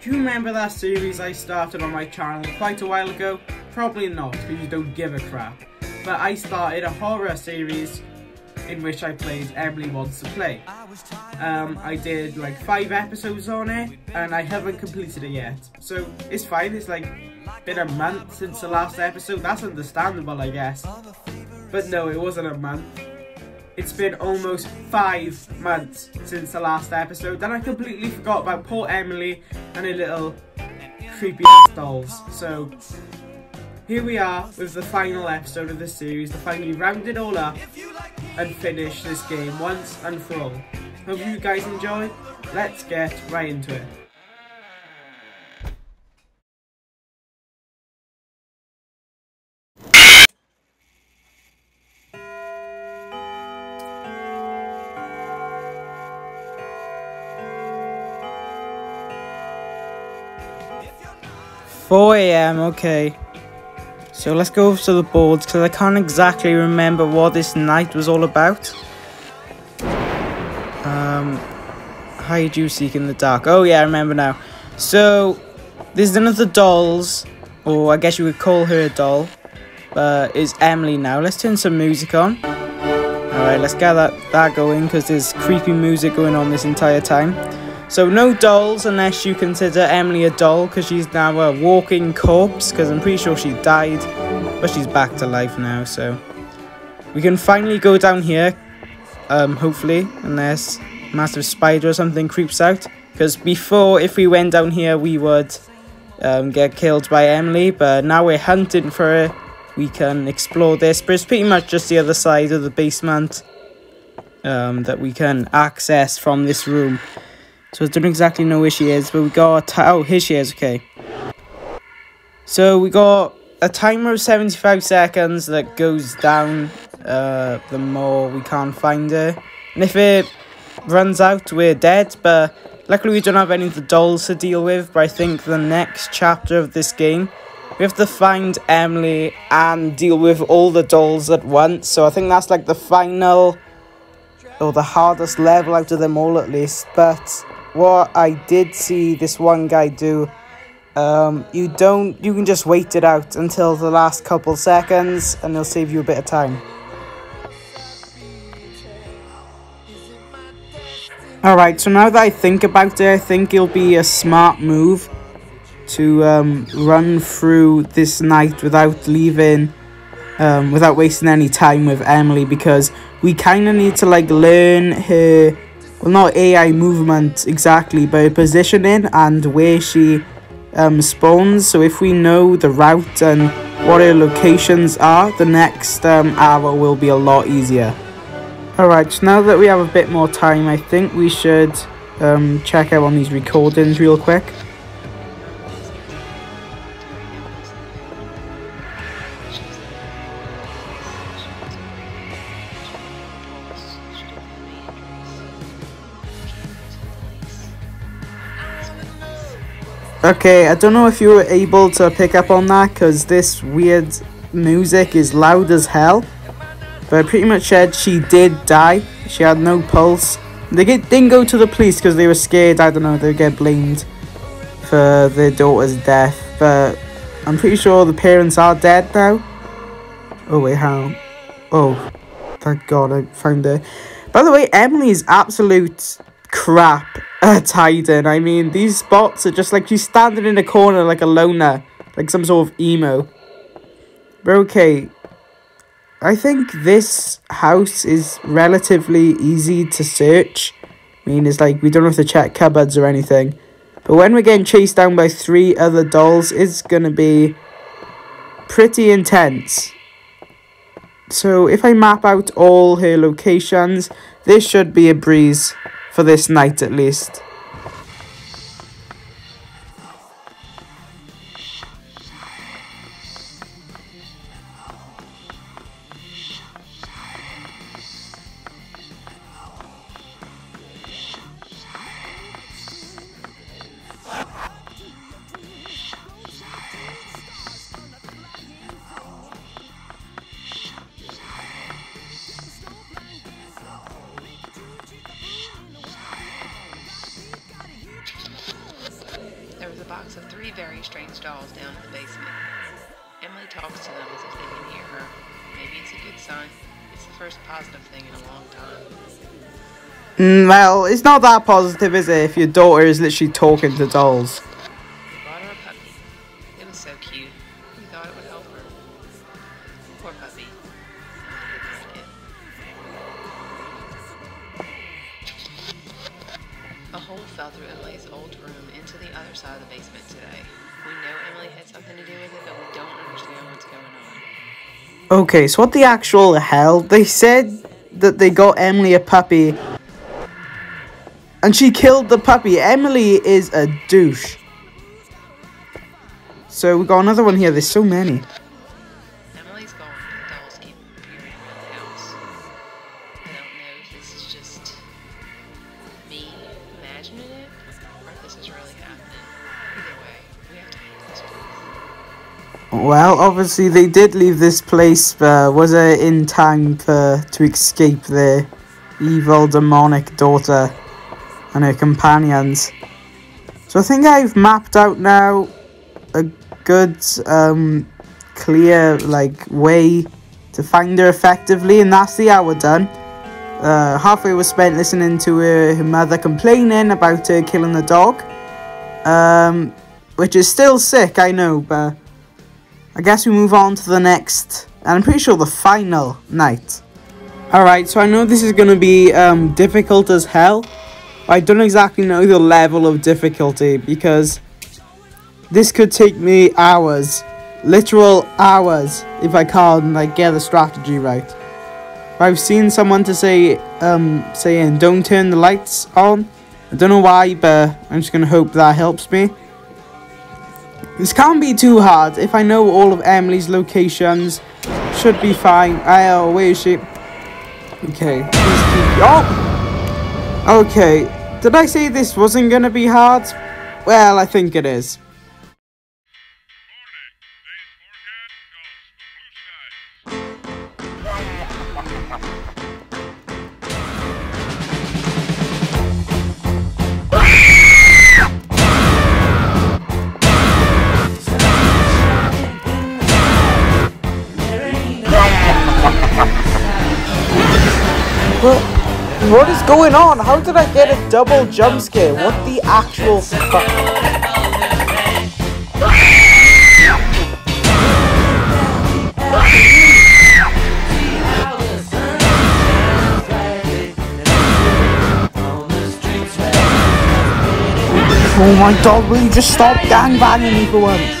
Do you remember that series I started on my channel quite a while ago? Probably not, because you don't give a crap. But I started a horror series in which I played Emily Wants to Play. I did like 5 episodes on it, and I haven't completed it yet. So it's fine, it's like been a month since the last episode. That's understandable, I guess. But no, it wasn't a month. It's been almost 5 months since the last episode, and I completely forgot about poor Emily and her little creepy ass dolls. So here we are with the final episode of the series to finally round it all up and finish this game once and for all. Hope you guys enjoy. Let's get right into it. "4 AM, okay. So let's go to the boards because I can't exactly remember what this night was all about. Hide you seek in the dark. Oh yeah, I remember now. So there's none of the dolls, or I guess you would call her a doll, but it's Emily now. Let's turn some music on. Alright, let's get that going because there's creepy music going on this entire time. So no dolls unless you consider Emily a doll, because she's now a walking corpse, because I'm pretty sure she died, but she's back to life now. So we can finally go down here, hopefully, unless massive spider or something creeps out, because before, if we went down here, we would get killed by Emily, but now we're hunting for her. We can explore this, but it's pretty much just the other side of the basement that we can access from this room. So I don't exactly know where she is, but we got... Oh, here she is, okay. So we got a timer of 75 seconds that goes down the more we can't find her. And if it runs out, we're dead, but luckily we don't have any of the dolls to deal with. But I think the next chapter of this game, we have to find Emily and deal with all the dolls at once. So I think that's like the final, or the hardest level out of them all at least. But what I did see this one guy do, you can just wait it out until the last couple seconds and it'll save you a bit of time. Alright, so now that I think about it, I think it'll be a smart move to run through this night without leaving, without wasting any time with Emily, because we kind of need to like learn her, well, not AI movement exactly, but her positioning and where she spawns. So if we know the route and what her locations are, the next hour will be a lot easier. Alright, so now that we have a bit more time, I think we should check out on these recordings real quick. Okay, I don't know if you were able to pick up on that, because this weird music is loud as hell. But I pretty much said she did die. She had no pulse. They didn't go to the police because they were scared, I don't know, they'd get blamed for their daughter's death. But I'm pretty sure the parents are dead now. Oh wait, how? Oh, thank God I found her. By the way, Emily is absolute crap at hiding. I mean, these spots are just like she's standing in a corner like a loner, like some sort of emo. But okay, I think this house is relatively easy to search. I mean, it's like we don't have to check cupboards or anything. But when we're getting chased down by 3 other dolls, it's gonna be pretty intense. So if I map out all her locations, this should be a breeze for this night at least. three very strange dolls down in the basement. Emily talks to them as if they can hear her. Maybe it's a good sign. It's the first positive thing in a long time. Well, it's not that positive, is it, if your daughter is literally talking to dolls? We bought her a puppy. It was so cute. We thought it would help her. Poor puppy. A hole fell through Emily's old room into the other side of the basement today. We know Emily had something to do with it, but we don't understand what's going on. Okay, so what the actual hell? They said that they got Emily a puppy, and she killed the puppy. Emily is a douche. So we got another one here. There's so many. Emily's gone. The dolls keep appearing around the house. I don't know if this is just me imagining it, or if this is really happening. Either way, we have to leave this place. Well, obviously they did leave this place, but was it in time to escape their evil demonic daughter and her companions? So I think I've mapped out now a good clear way to find her effectively, and that's the hour done. Halfway was spent listening to her mother complaining about her killing the dog, which is still sick, I know, but I guess we move on to the next, and I'm pretty sure the final night. Alright, so I know this is going to be difficult as hell. I don't exactly know the level of difficulty, because this could take me hours, literal hours, if I can't get the strategy right. I've seen someone to saying don't turn the lights on. I don't know why, but I'm just gonna hope that helps me. This can't be too hard. If I know all of Emily's locations, should be fine. Oh, where is she? Okay. Oh! Okay. Did I say this wasn't gonna be hard? Well, I think it is. What is going on? How did I get a double jump scare? What the actual fuck? Oh my god, will you just stop gangbanging me for once?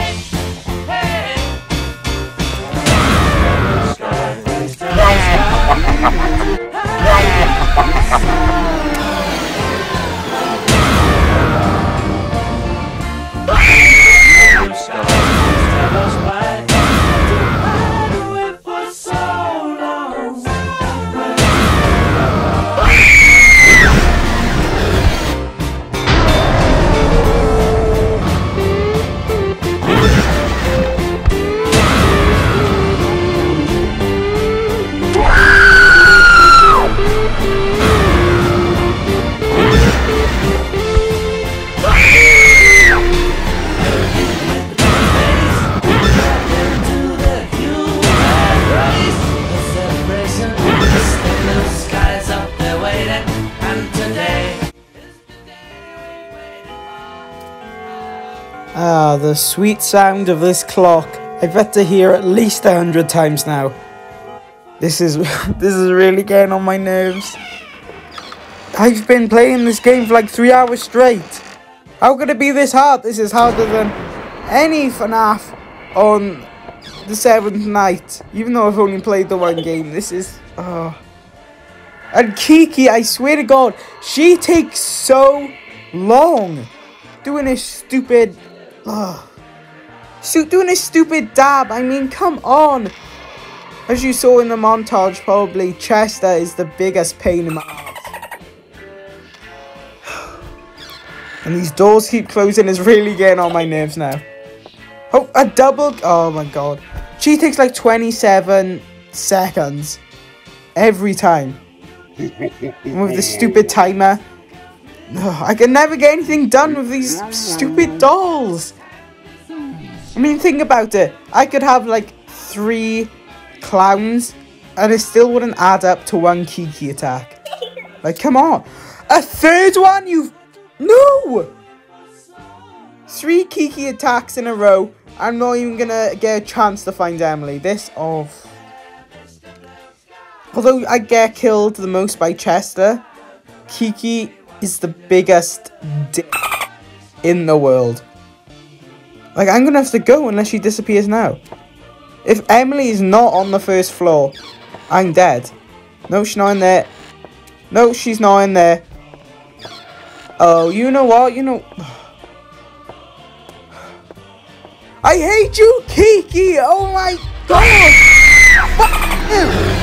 Ah, the sweet sound of this clock. I've had to hear at least 100 times now. This is really getting on my nerves. I've been playing this game for like 3 hours straight. How could it be this hard? This is harder than any FNAF on the 7th night. Even though I've only played the one game, this is... oh. And Kiki, I swear to God, she takes so long doing this stupid... doing this stupid dab. I mean, come on. As you saw in the montage, probably Chester is the biggest pain in my ass. And these doors keep closing. Is really getting on my nerves now. Oh, a double. Oh my god. She takes like 27 seconds every time. With the stupid timer. I can never get anything done with these stupid dolls. I mean, think about it. I could have like 3 clowns and it still wouldn't add up to 1 Kiki attack. Like, come on. A 3rd one? No! 3 Kiki attacks in a row. I'm not even gonna get a chance to find Emily. Although I get killed the most by Chester, Kiki is the biggest dick in the world. Like, I'm gonna have to go unless she disappears now. If Emily is not on the 1st floor, I'm dead. No, she's not in there. No, she's not in there. Oh, you know what? I hate you, Kiki! Oh my god! Fuck you!